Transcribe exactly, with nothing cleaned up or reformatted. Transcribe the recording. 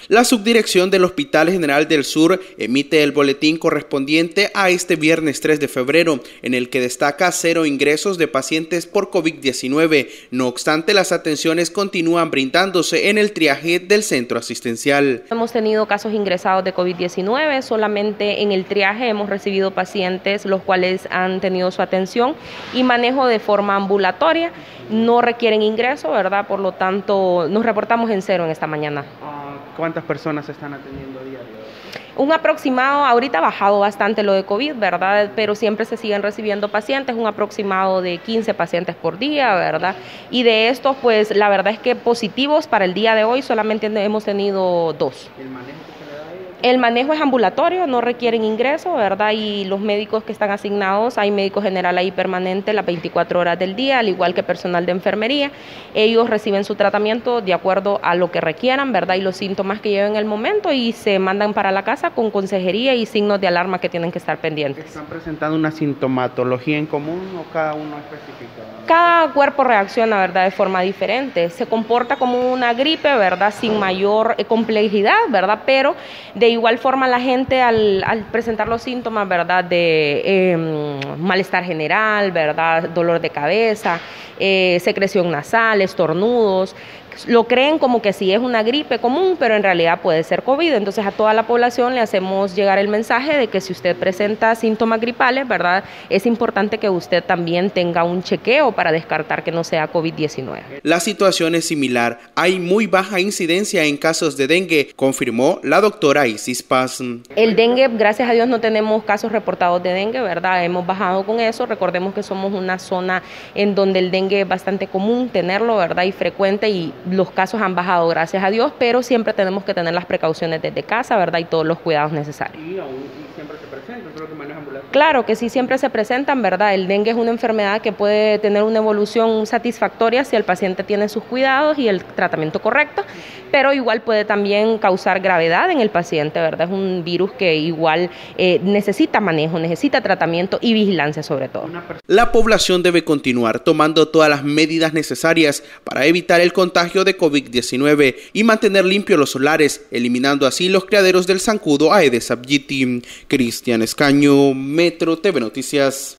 La Subdirección del Hospital General del Sur emite el boletín correspondiente a este viernes tres de febrero, en el que destaca cero ingresos de pacientes por COVID diecinueve. No obstante, las atenciones continúan brindándose en el triaje del centro asistencial. Hemos tenido casos ingresados de COVID diecinueve, solamente en el triaje hemos recibido pacientes los cuales han tenido su atención y manejo de forma ambulatoria, no requieren ingreso, ¿verdad? Por lo tanto, nos reportamos en cero en esta mañana. ¿Cuántas personas se están atendiendo diario? Un aproximado, ahorita ha bajado bastante lo de COVID, ¿verdad? Pero siempre se siguen recibiendo pacientes, un aproximado de quince pacientes por día, ¿verdad? Y de estos, pues la verdad es que positivos para el día de hoy solamente hemos tenido dos. ¿El manejo que se le da a ellos? El manejo es ambulatorio, no requieren ingreso, ¿verdad? Y los médicos que están asignados, hay médico general ahí permanente las veinticuatro horas del día, al igual que personal de enfermería. Ellos reciben su tratamiento de acuerdo a lo que requieran, ¿verdad? Y los síntomas que lleven en el momento y se mandan para la casa con consejería y signos de alarma que tienen que estar pendientes. ¿Están presentando una sintomatología en común o cada uno específico? Cada cuerpo reacciona, ¿verdad?, de forma diferente. Se comporta como una gripe, ¿verdad?, sin mayor complejidad, ¿verdad? Pero de igual forma la gente al, al presentar los síntomas, ¿verdad?, de eh, malestar general, ¿verdad?, dolor de cabeza, eh, secreción nasal, estornudos, lo creen como que sí es una gripe común, pero en realidad puede ser COVID. Entonces a toda la población le hacemos llegar el mensaje de que si usted presenta síntomas gripales, ¿verdad?, es importante que usted también tenga un chequeo para descartar que no sea COVID diecinueve. La situación es similar. Hay muy baja incidencia en casos de dengue, confirmó la doctora Isis Paz. El dengue, gracias a Dios, no tenemos casos reportados de dengue, ¿verdad? Hemos bajado con eso. Recordemos que somos una zona en donde el dengue es bastante común tenerlo, ¿verdad?, y frecuente, y los casos han bajado, gracias a Dios, pero siempre tenemos que tener las precauciones desde casa, ¿verdad?, y todos los cuidados necesarios. ¿Y aún siempre se presenta? ¿Creo que maneja ambulatorio? Claro que sí, siempre se presentan, ¿verdad? El dengue es una enfermedad que puede tener una evolución satisfactoria si el paciente tiene sus cuidados y el tratamiento correcto, pero igual puede también causar gravedad en el paciente, ¿verdad? Es un virus que igual eh, necesita manejo, necesita tratamiento y vigilancia sobre todo. La población debe continuar tomando todas las medidas necesarias para evitar el contagio de COVID diecinueve y mantener limpios los solares, eliminando así los criaderos del zancudo Aedes aegypti. Cristian Escaño, Metro T V Noticias.